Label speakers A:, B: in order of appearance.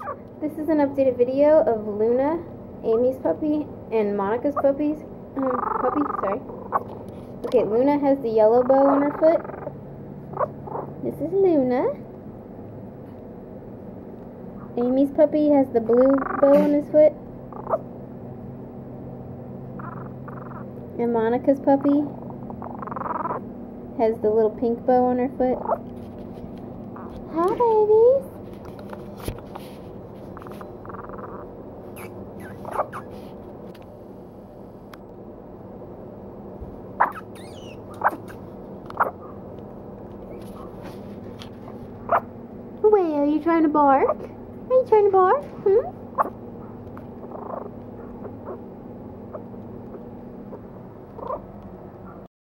A: This is an updated video of Luna, Amy's puppy, and Monica's puppy, sorry. Okay, Luna has the yellow bow on her foot. This is Luna. Amy's puppy has the blue bow on his foot. And Monica's puppy has the little pink bow on her foot. Hi, babies. Well, are you trying to bark? Are you trying to bark?